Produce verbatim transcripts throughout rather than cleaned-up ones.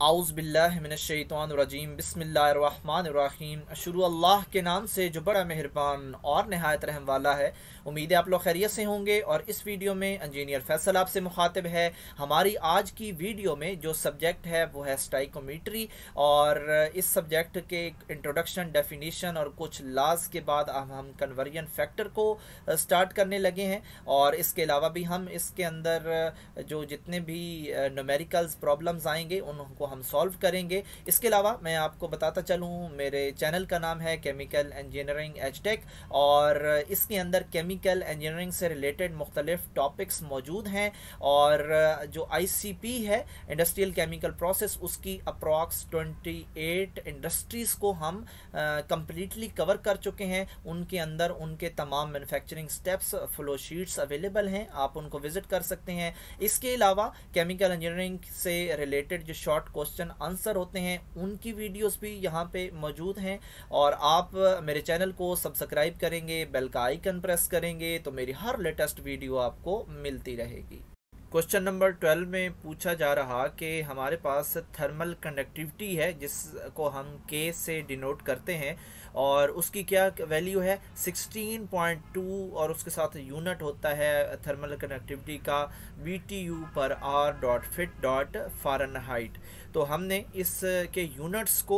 आउज़ बिल्लाहि मिनश्शैतानिर्रजीम बिस्मिल्लाहिर्रहमानिर्रहीम। शुरू अल्लाह के नाम से जो बड़ा मेहरबान और नहायत रहम वाला है। उम्मीद है आप लोग खैरियत से होंगे। और इस वीडियो में इंजीनियर फैसल आपसे मुखातिब है। हमारी आज की वीडियो में जो सब्जेक्ट है वो है स्टाइकोमेट्री, और इस सब्जेक्ट के इंट्रोडक्शन, डेफिनेशन और कुछ लाज के बाद हम हम कन्वर्जन फैक्टर को स्टार्ट करने लगे हैं। और इसके अलावा भी हम इसके अंदर जो जितने भी न्यूमेरिकल्स प्रॉब्लम्स आएंगे उनको हम सॉल्व करेंगे। इसके अलावा मैं आपको बताता चलूँ, मेरे चैनल का नाम है केमिकल इंजीनियरिंग एच टेक, और इसके अंदर केमिकल इंजीनियरिंग से रिलेटेड मुख्तलिफ टॉपिक्स मौजूद हैं। और जो आई सी पी है, इंडस्ट्रियल केमिकल प्रोसेस, उसकी अप्रॉक्स ट्वेंटी एट इंडस्ट्रीज़ को हम कम्प्लीटली कवर कर चुके हैं। उनके अंदर उनके तमाम manufacturing steps, flow sheets available हैं, आप उनको विजिट कर सकते हैं। इसके अलावा केमिकल इंजीनियरिंग से रिलेटेड जो शॉर्ट क्वेश्चन आंसर होते हैं उनकी वीडियोस भी यहाँ पे मौजूद हैं। और आप मेरे चैनल को सब्सक्राइब करेंगे, बेल का आइकन प्रेस करेंगे तो मेरी हर लेटेस्ट वीडियो आपको मिलती रहेगी। क्वेश्चन नंबर ट्वेल्व में पूछा जा रहा कि हमारे पास थर्मल कंडक्टिविटी है जिसको हम के से डिनोट करते हैं, और उसकी क्या वैल्यू है सिक्सटीन पॉइंट टू, और उसके साथ यूनिट होता है थर्मल कंडक्टिविटी का B T U per R dot feet dot Fahrenheit. तो हमने इस के यूनिट्स को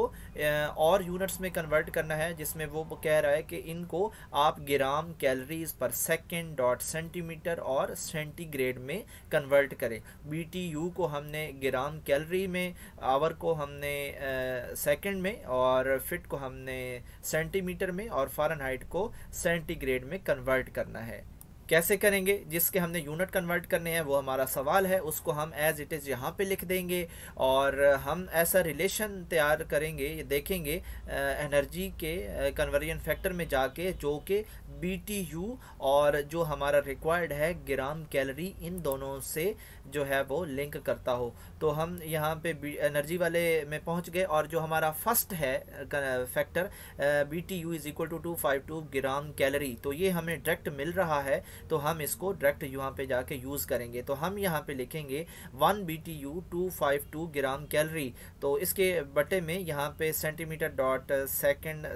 और यूनिट्स में कन्वर्ट करना है, जिसमें वो कह रहा है कि इनको आप gram calories per second dot centimetre और सेंटीग्रेड में कन्वर्ट करें। बी टी यू को हमने ग्राम कैलोरी में, आवर को हमने सेकंड में, और फिट को हमने सेंटीमीटर में, और फ़ारेनहाइट को सेंटीग्रेड में कन्वर्ट करना है। कैसे करेंगे? जिसके हमने यूनिट कन्वर्ट करने हैं वो हमारा सवाल है, उसको हम एज इट इज़ यहाँ पे लिख देंगे। और हम ऐसा रिलेशन तैयार करेंगे, देखेंगे एनर्जी के कन्वर्जन फैक्टर में जाके, जो कि बी टी यू और जो हमारा रिक्वायर्ड है ग्राम कैलोरी, इन दोनों से जो है वो लिंक करता हो। तो हम यहाँ पे एनर्जी वाले में पहुँच गए, और जो हमारा फर्स्ट है factor B T U is equal to two five two gram calorie, तो ये हमें डायरेक्ट मिल रहा है, तो हम इसको डायरेक्ट यहाँ पे जाके यूज़ करेंगे। तो हम यहाँ पे लिखेंगे one B T U two five two gram calorie. तो इसके बटे में यहाँ पे सेंटीमीटर डॉट सेकेंड,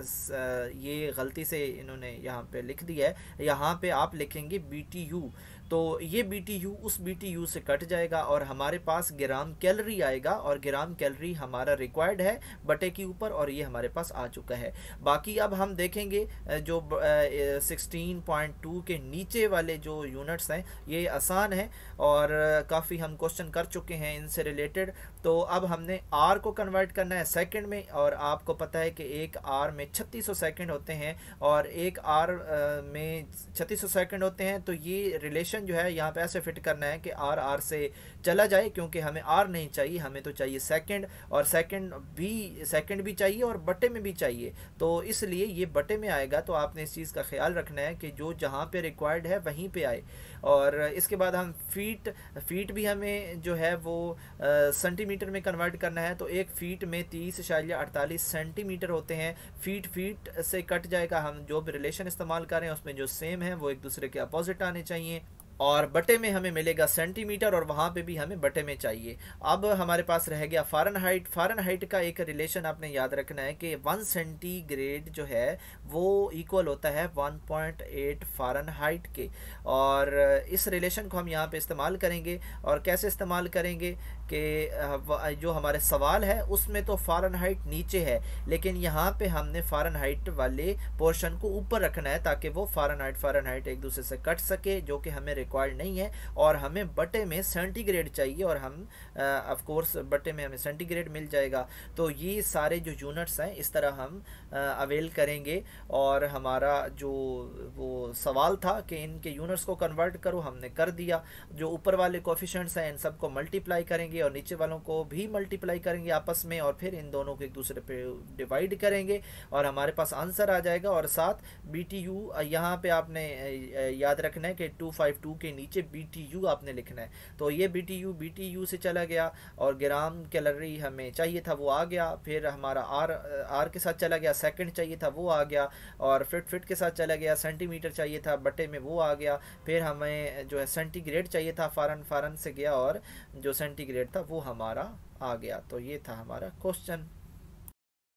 ये गलती से इन्होंने यहाँ पे लिख दिया है, यहाँ पे आप लिखेंगे बी टी यू। तो ये बी टी यू उस बी टी यू से कट जाएगा और हमारे पास ग्राम कैलोरी आएगा, और ग्राम कैलोरी हमारा रिक्वायर्ड है बटे के ऊपर, और ये हमारे पास आ चुका है। बाकी अब हम देखेंगे जो सिक्सटीन पॉइंट टू के नीचे वाले जो यूनिट्स हैं ये आसान है, और काफ़ी हम क्वेश्चन कर चुके हैं इनसे रिलेटेड। तो अब हमने आर को कन्वर्ट करना है सेकंड में, और आपको पता है कि एक आर में छत्तीस सौ सेकंड होते हैं, और एक आर में छत्तीस सौ सेकंड होते हैं। तो ये रिलेशन जो है यहाँ पे ऐसे फिट करना है कि आर आर से चला जाए, क्योंकि हमें आर नहीं चाहिए, हमें तो चाहिए सेकंड, और सेकंड भी सेकंड भी चाहिए और बटे में भी चाहिए। तो इसलिए ये बटे में आएगा। तो आपने इस चीज़ का ख्याल रखना है कि जो जहाँ पे रिक्वायर्ड है वहीं पे आए। और इसके बाद हम फीट फीट भी हमें जो है वो सेंटीमीटर में कन्वर्ट करना है। तो एक फीट में तीस इशारिया अड़तालीस सेंटीमीटर होते हैं। फीट फीट से कट जाएगा, हम जो भी रिलेशन इस्तेमाल कर रहे हैं उसमें जो सेम है वो एक दूसरे के अपोजिट आने चाहिए। और बटे में हमें मिलेगा सेंटीमीटर, और वहाँ पे भी हमें बटे में चाहिए। अब हमारे पास रह गया फ़ारेनहाइट। फ़ारेनहाइट का एक रिलेशन आपने याद रखना है कि वन सेंटीग्रेड जो है वो इक्वल होता है वन पॉइंट एट फ़ारेनहाइट के, और इस रिलेशन को हम यहाँ पे इस्तेमाल करेंगे। और कैसे इस्तेमाल करेंगे कि जो हमारे सवाल है उसमें तो फ़ारेनहाइट नीचे है, लेकिन यहाँ पे हमने फ़ारेनहाइट वाले पोर्शन को ऊपर रखना है, ताकि वो फ़ारेनहाइट फ़ारेनहाइट एक दूसरे से कट सके, जो कि हमें रिक्वायर्ड नहीं है। और हमें बटे में सेंटीग्रेड चाहिए, और हम ऑफ कोर्स बटे में हमें सेंटीग्रेड मिल जाएगा। तो ये सारे जो यूनिट्स हैं इस तरह हम अवेल करेंगे। और हमारा जो वो सवाल था कि इनके यूनिट्स को कन्वर्ट करो, हमने कर दिया। जो ऊपर वाले कोफिशिएंट्स हैं इन सबको मल्टीप्लाई करेंगे, और नीचे वालों को भी मल्टीप्लाई करेंगे आपस में, और फिर इन दोनों को एक दूसरे पे डिवाइड करेंगे, और हमारे पास आंसर आ जाएगा। और साथ बी टी यू यहाँ पे आपने याद रखना है कि टू फाइव टू के नीचे बी टी यू आपने लिखना है। तो ये B T U B T U से चला गया, और ग्राम कैलोरी हमें चाहिए था वो आ गया। फिर हमारा आर आर के साथ चला गया, सेकंड चाहिए था वो आ गया, और फिट फिट के साथ चला गया, सेंटीमीटर चाहिए था बटे में वो आ गया। फिर हमें जो है सेंटीग्रेड चाहिए था, फ़ारन फ़ारन से गया, और जो सेंटीग्रेड था वो हमारा आ गया। तो ये था हमारा क्वेश्चन।